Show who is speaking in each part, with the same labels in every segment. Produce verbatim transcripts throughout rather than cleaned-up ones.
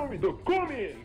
Speaker 1: 쇼미더 고민!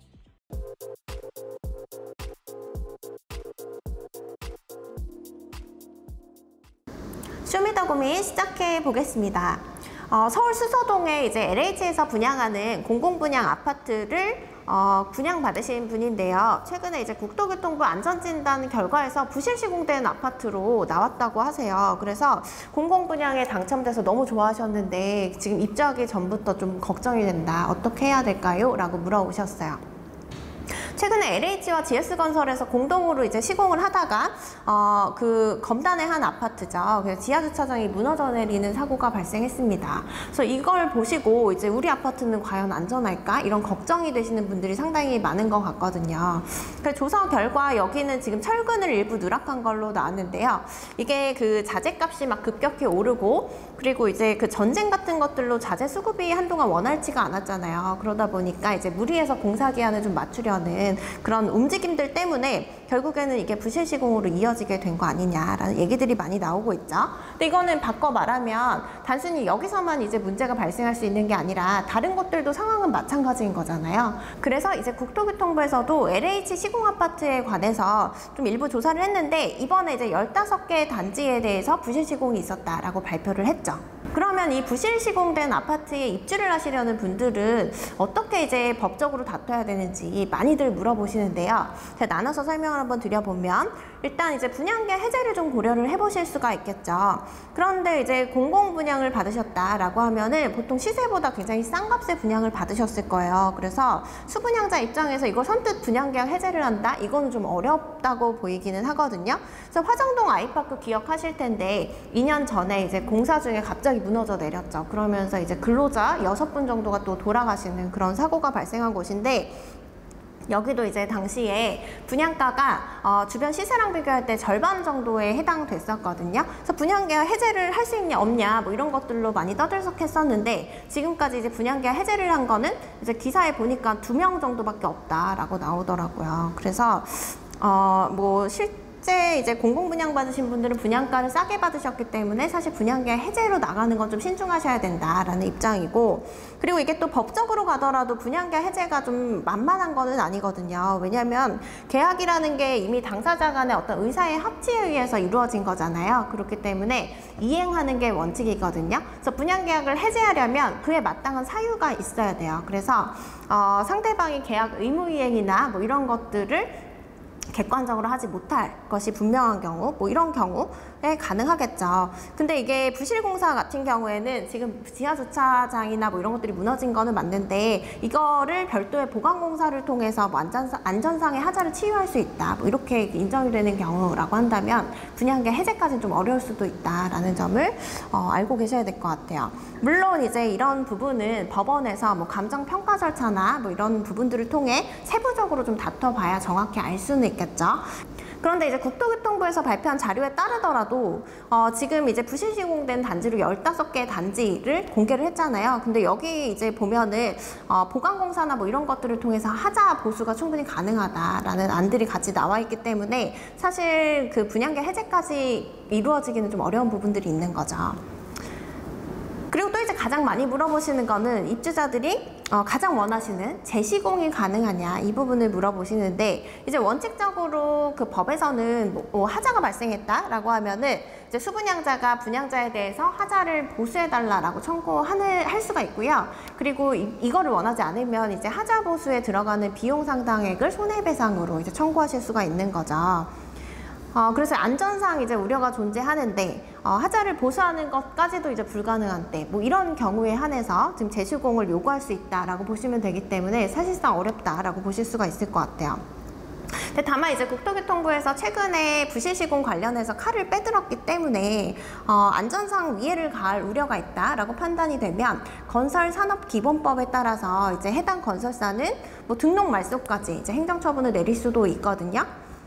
Speaker 2: 쇼미더 고민 시작해 보겠습니다. 어, 서울 수서동에 이제 엘에이치에서 분양하는 공공분양 아파트를 어, 분양받으신 분인데요. 최근에 이제 국토교통부 안전진단 결과에서 부실 시공된 아파트로 나왔다고 하세요. 그래서 공공분양에 당첨돼서 너무 좋아하셨는데 지금 입주하기 전부터 좀 걱정이 된다. 어떻게 해야 될까요? 라고 물어오셨어요. 최근에 엘에이치와 지에스건설에서 공동으로 이제 시공을 하다가 어, 그 검단의 한 아파트죠. 그래서 지하 주차장이 무너져 내리는 사고가 발생했습니다. 그래서 이걸 보시고 이제 우리 아파트는 과연 안전할까? 이런 걱정이 되시는 분들이 상당히 많은 것 같거든요. 그 조사 결과 여기는 지금 철근을 일부 누락한 걸로 나왔는데요. 이게 그 자재값이 막 급격히 오르고 그리고 이제 그 전쟁 같은 것들로 자재 수급이 한동안 원활치가 않았잖아요. 그러다 보니까 이제 무리해서 공사 기한을 좀 맞추려는 그런 움직임들 때문에 결국에는 이게 부실 시공으로 이어지게 된 거 아니냐라는 얘기들이 많이 나오고 있죠. 근데 이거는 바꿔 말하면 단순히 여기서만 이제 문제가 발생할 수 있는 게 아니라 다른 곳들도 상황은 마찬가지인 거잖아요. 그래서 이제 국토교통부에서도 엘에이치 시공 아파트에 관해서 좀 일부 조사를 했는데 이번에 이제 열다섯 개 단지에 대해서 부실 시공이 있었다라고 발표를 했죠. 그러면 이 부실 시공된 아파트에 입주를 하시려는 분들은 어떻게 이제 법적으로 다퉈야 되는지 많이들 물어보시는데요. 제가 나눠서 설명을 한번 드려보면 일단 이제 분양계 해제를 좀 고려를 해보실 수가 있겠죠. 그런데 이제 공공분양을 받으셨다라고 하면은 보통 시세보다 굉장히 싼 값에 분양을 받으셨을 거예요. 그래서 수분양자 입장에서 이걸 선뜻 분양계약 해제를 한다? 이거는 좀 어렵다고 보이기는 하거든요. 그래서 화정동 아이파크 기억하실 텐데 이 년 전에 이제 공사 중에 갑자기 무너져 내렸죠. 그러면서 이제 근로자 여섯 분 정도가 또 돌아가시는 그런 사고가 발생한 곳인데 여기도 이제 당시에 분양가가 어, 주변 시세랑 비교할 때 절반 정도에 해당됐었거든요. 그래서 분양계약 해제를 할 수 있냐 없냐 뭐 이런 것들로 많이 떠들썩했었는데 지금까지 이제 분양계약 해제를 한 거는 이제 기사에 보니까 두 명 정도밖에 없다라고 나오더라고요. 그래서 어, 뭐 실 실제 이제 공공분양 받으신 분들은 분양가를 싸게 받으셨기 때문에 사실 분양계약 해제로 나가는 건 좀 신중하셔야 된다라는 입장이고 그리고 이게 또 법적으로 가더라도 분양계약 해제가 좀 만만한 거는 아니거든요. 왜냐하면 계약이라는 게 이미 당사자 간의 어떤 의사의 합치에 의해서 이루어진 거잖아요. 그렇기 때문에 이행하는 게 원칙이거든요. 그래서 분양계약을 해제하려면 그에 마땅한 사유가 있어야 돼요. 그래서 어, 상대방이 계약 의무이행이나 뭐 이런 것들을 객관적으로 하지 못할 것이 분명한 경우 뭐 이런 경우에 가능하겠죠. 근데 이게 부실공사 같은 경우에는 지금 지하주차장이나 뭐 이런 것들이 무너진 거는 맞는데 이거를 별도의 보강공사를 통해서 뭐 안전상, 안전상의 하자를 치유할 수 있다 뭐 이렇게 인정이 되는 경우라고 한다면 분양계 해제까지는 좀 어려울 수도 있다라는 점을 어, 알고 계셔야 될 것 같아요. 물론 이제 이런 부분은 법원에서 뭐 감정평가 절차나 뭐 이런 부분들을 통해 세부적으로 좀 다퉈봐야 정확히 알 수는 있겠죠. 그런데 이제 국토교통부에서 발표한 자료에 따르더라도 어, 지금 이제 부실 시공된 단지로 열다섯 개 단지를 공개를 했잖아요. 근데 여기 이제 보면은 어, 보강공사나 뭐 이런 것들을 통해서 하자 보수가 충분히 가능하다라는 안들이 같이 나와 있기 때문에 사실 그 분양계 해제까지 이루어지기는 좀 어려운 부분들이 있는 거죠. 그리고 또 이제 가장 많이 물어보시는 거는 입주자들이 어, 가장 원하시는 재시공이 가능하냐 이 부분을 물어보시는데 이제 원칙적으로 그 법에서는 뭐, 뭐 하자가 발생했다라고 하면은 이제 수분양자가 분양자에 대해서 하자를 보수해달라라고 청구하는 할 수가 있고요. 그리고 이, 이거를 원하지 않으면 이제 하자 보수에 들어가는 비용 상당액을 손해배상으로 이제 청구하실 수가 있는 거죠. 어, 그래서 안전상 이제 우려가 존재하는데 어, 하자를 보수하는 것까지도 이제 불가능한 때 뭐 이런 경우에 한해서 지금 재시공을 요구할 수 있다라고 보시면 되기 때문에 사실상 어렵다라고 보실 수가 있을 것 같아요. 근데 다만 이제 국토교통부에서 최근에 부실시공 관련해서 칼을 빼들었기 때문에 어, 안전상 위해를 가할 우려가 있다라고 판단이 되면 건설산업기본법에 따라서 이제 해당 건설사는 뭐 등록 말소까지 이제 행정처분을 내릴 수도 있거든요.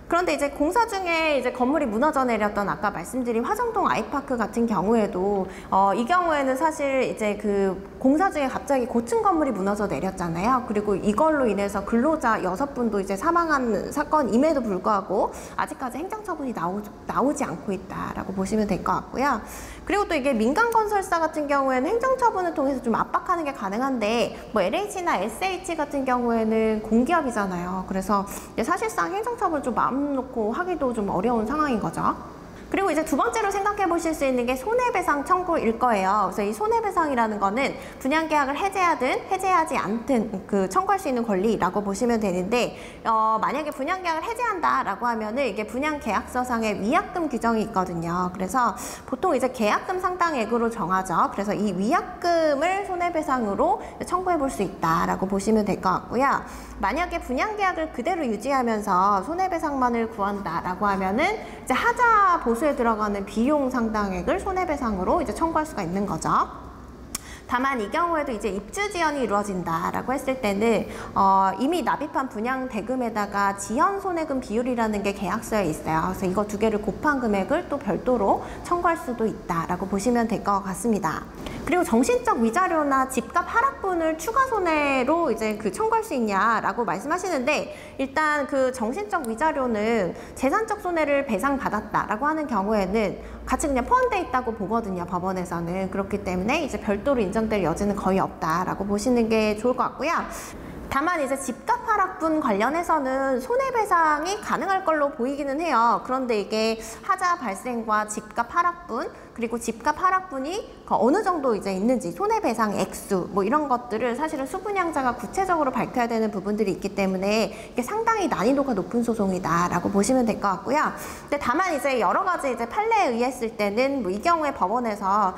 Speaker 2: 그런데 이제 공사 중에 이제 건물이 무너져 내렸던 아까 말씀드린 화정동 아이파크 같은 경우에도 어, 이 경우에는 사실 이제 그 공사 중에 갑자기 고층 건물이 무너져 내렸잖아요. 그리고 이걸로 인해서 근로자 여섯 분도 이제 사망한 사건임에도 불구하고 아직까지 행정처분이 나오, 나오지 않고 있다라고 보시면 될 것 같고요. 그리고 또 이게 민간 건설사 같은 경우에는 행정처분을 통해서 좀 압박하는 게 가능한데 뭐 엘에이치나 에스에이치 같은 경우에는 공기업이잖아요. 그래서 이제 사실상 행정처분을 좀 마음 놓고 하기도 좀 어려운 상황인 거죠. 그리고 이제 두 번째로 생각해 보실 수 있는 게 손해배상 청구일 거예요. 그래서 이 손해배상이라는 거는 분양계약을 해제하든 해제하지 않든 그 청구할 수 있는 권리라고 보시면 되는데 어, 만약에 분양계약을 해제한다라고 하면은 이게 분양계약서상에 위약금 규정이 있거든요. 그래서 보통 이제 계약금 상당액으로 정하죠. 그래서 이 위약금을 손해배상으로 청구해 볼 수 있다라고 보시면 될 것 같고요. 만약에 분양계약을 그대로 유지하면서 손해배상만을 구한다라고 하면은 이제 하자 보수에 들어가는 비용 상당액을 손해배상으로 이제 청구할 수가 있는 거죠. 다만 이 경우에도 이제 입주 지연이 이루어진다라고 했을 때는 어, 이미 납입한 분양 대금에다가 지연 손해금 비율이라는 게 계약서에 있어요. 그래서 이거 두 개를 곱한 금액을 또 별도로 청구할 수도 있다라고 보시면 될 것 같습니다. 그리고 정신적 위자료나 집값 하락분을 추가 손해로 이제 그 청구할 수 있냐라고 말씀하시는데 일단 그 정신적 위자료는 재산적 손해를 배상받았다라고 하는 경우에는 같이 그냥 포함되어 있다고 보거든요. 법원에서는. 그렇기 때문에 이제 별도로 인정될 여지는 거의 없다라고 보시는 게 좋을 것 같고요. 다만 이제 집값 하락분 관련해서는 손해배상이 가능할 걸로 보이기는 해요. 그런데 이게 하자 발생과 집값 하락분 그리고 집값 하락분이 어느 정도 이제 있는지 손해배상 액수 뭐 이런 것들을 사실은 수분양자가 구체적으로 밝혀야 되는 부분들이 있기 때문에 이게 상당히 난이도가 높은 소송이다라고 보시면 될 것 같고요. 근데 다만 이제 여러 가지 이제 판례에 의했을 때는 뭐 이 경우에 법원에서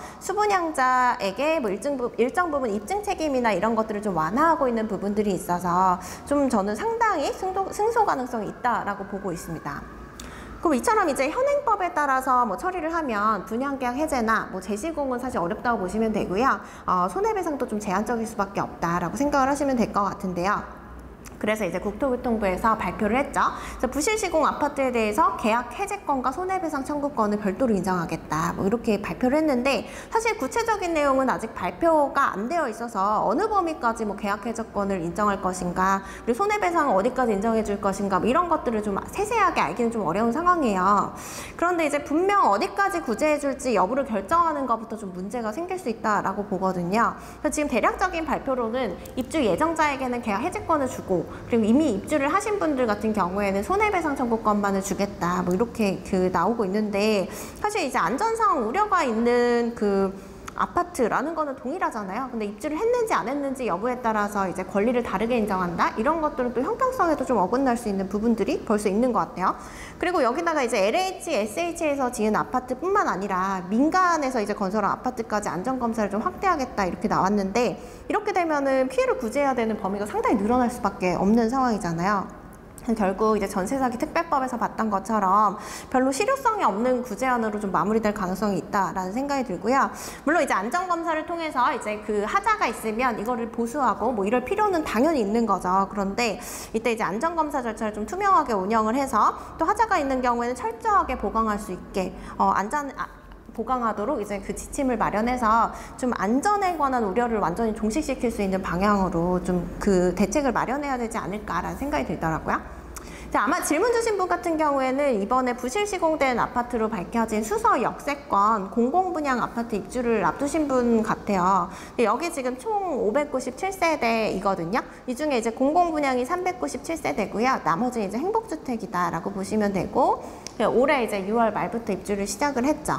Speaker 2: 수분양자에게 뭐 일정, 부, 일정 부분 입증 책임이나 이런 것들을 좀 완화하고 있는 부분들이 있어서 좀 저는 상당히 승소, 승소 가능성이 있다라고 보고 있습니다. 그럼 이처럼 이제 현행법에 따라서 뭐 처리를 하면 분양계약 해제나 뭐 재시공은 사실 어렵다고 보시면 되고요. 어, 손해배상도 좀 제한적일 수밖에 없다라고 생각을 하시면 될 것 같은데요. 그래서 이제 국토교통부에서 발표를 했죠. 그래서 부실시공 아파트에 대해서 계약 해제권과 손해배상 청구권을 별도로 인정하겠다. 뭐 이렇게 발표를 했는데 사실 구체적인 내용은 아직 발표가 안 되어 있어서 어느 범위까지 뭐 계약 해제권을 인정할 것인가, 그리고 손해배상은 어디까지 인정해 줄 것인가, 뭐 이런 것들을 좀 세세하게 알기는 좀 어려운 상황이에요. 그런데 이제 분명 어디까지 구제해 줄지 여부를 결정하는 것부터 좀 문제가 생길 수 있다라고 보거든요. 그래서 지금 대략적인 발표로는 입주 예정자에게는 계약 해제권을 주고 그리고 이미 입주를 하신 분들 같은 경우에는 손해배상 청구권만을 주겠다 뭐 이렇게 그 나오고 있는데 사실 이제 안전상 우려가 있는 그 아파트라는 거는 동일하잖아요. 근데 입주를 했는지 안 했는지 여부에 따라서 이제 권리를 다르게 인정한다? 이런 것들은 또 형평성에도 좀 어긋날 수 있는 부분들이 벌써 있는 것 같아요. 그리고 여기다가 이제 엘에이치, 에스에이치에서 지은 아파트뿐만 아니라 민간에서 이제 건설한 아파트까지 안전검사를 좀 확대하겠다 이렇게 나왔는데 이렇게 되면은 피해를 구제해야 되는 범위가 상당히 늘어날 수밖에 없는 상황이잖아요. 결국 이제 전세사기 특별법에서 봤던 것처럼 별로 실효성이 없는 구제안으로 좀 마무리될 가능성이 있다라는 생각이 들고요. 물론 이제 안전검사를 통해서 이제 그 하자가 있으면 이거를 보수하고 뭐 이럴 필요는 당연히 있는 거죠. 그런데 이때 이제 안전검사 절차를 좀 투명하게 운영을 해서 또 하자가 있는 경우에는 철저하게 보강할 수 있게 어, 안전 아, 보강하도록 이제 그 지침을 마련해서 좀 안전에 관한 우려를 완전히 종식시킬 수 있는 방향으로 좀 그 대책을 마련해야 되지 않을까라는 생각이 들더라고요. 자, 아마 질문 주신 분 같은 경우에는 이번에 부실 시공된 아파트로 밝혀진 수서 역세권 공공분양 아파트 입주를 앞두신 분 같아요. 여기 지금 총 오백구십칠 세대이거든요. 이 중에 이제 공공분양이 삼백구십칠 세대고요. 나머지는 이제 행복주택이다라고 보시면 되고 올해 이제 유월 말부터 입주를 시작을 했죠.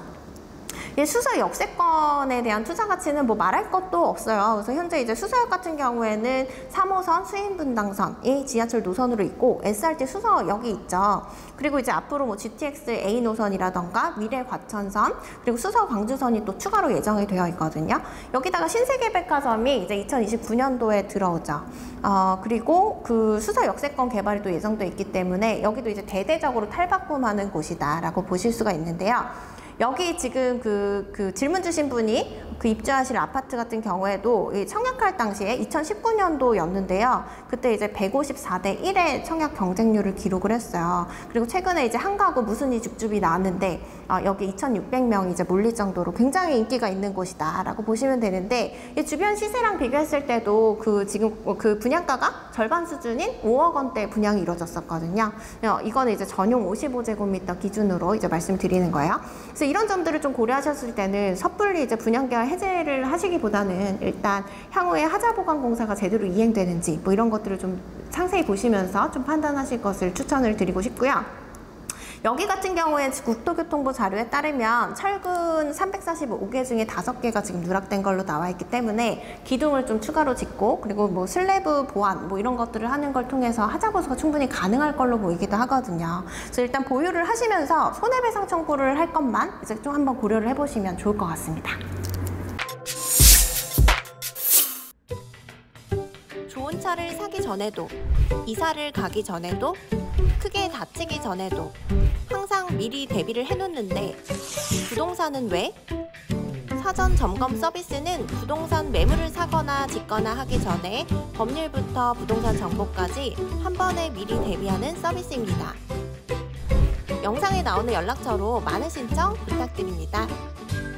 Speaker 2: 이 수서 역세권에 대한 투자 가치는 뭐 말할 것도 없어요. 그래서 현재 이제 수서역 같은 경우에는 삼 호선 수인분당선이 지하철 노선으로 있고 에스알티 수서역이 있죠. 그리고 이제 앞으로 뭐 지티엑스 에이 노선이라던가 미래 과천선 그리고 수서 광주선이 또 추가로 예정이 되어 있거든요. 여기다가 신세계백화점이 이제 이천이십구 년도에 들어오죠. 어, 그리고 그 수서 역세권 개발이 또 예정돼 있기 때문에 여기도 이제 대대적으로 탈바꿈하는 곳이다라고 보실 수가 있는데요. 여기 지금 그, 그 질문 주신 분이 그 입주하실 아파트 같은 경우에도 이 청약할 당시에 이천십구 년도였는데요. 그때 이제 백오십사 대 일의 청약 경쟁률을 기록을 했어요. 그리고 최근에 이제 한 가구 무순위 줍줍이 나왔는데 어, 여기 이천육백 명이 이제 몰릴 정도로 굉장히 인기가 있는 곳이다라고 보시면 되는데, 이 주변 시세랑 비교했을 때도 그 지금 그 분양가가 절반 수준인 오억 원대 분양이 이루어졌었거든요. 어, 이거는 이제 전용 오십오 제곱미터 기준으로 이제 말씀드리는 거예요. 그래서 이런 점들을 좀 고려하셨을 때는 섣불리 이제 분양계약 해제를 하시기보다는 일단 향후에 하자보강공사가 제대로 이행되는지 뭐 이런 것들을 좀 상세히 보시면서 좀 판단하실 것을 추천을 드리고 싶고요. 여기 같은 경우에 국토교통부 자료에 따르면 철근 삼백사십오 개 중에 다섯 개가 지금 누락된 걸로 나와 있기 때문에 기둥을 좀 추가로 짓고, 그리고 뭐 슬래브 보완 뭐 이런 것들을 하는 걸 통해서 하자보수가 충분히 가능할 걸로 보이기도 하거든요. 그래서 일단 보유를 하시면서 손해배상 청구를 할 것만 이제 좀 한번 고려를 해보시면 좋을 것 같습니다. 좋은 차를 사기 전에도, 이사를 가기 전에도, 크게 다치기 전에도 항상 미리 대비를 해놓는데 부동산은 왜? 사전 점검 서비스는 부동산 매물을 사거나 짓거나 하기 전에 법률부터 부동산 정보까지 한 번에 미리 대비하는 서비스입니다. 영상에 나오는 연락처로 많은 신청 부탁드립니다.